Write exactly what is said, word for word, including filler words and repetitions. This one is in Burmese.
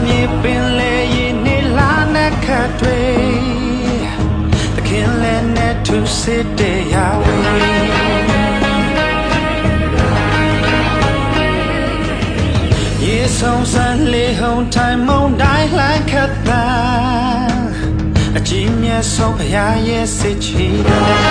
မြေပင်လေရင်နေလာနဲ့ခတ်တွေသခင်လည်းနဲ့သူစစ်တဲ့ရာဝေရေဆုံးစံလေးဟုံထိုင်မုံတိုင်းလှမ်းခတ်တာအကြီးမြတ်ဆုံးဘုရားရဲ့စစ်ချီ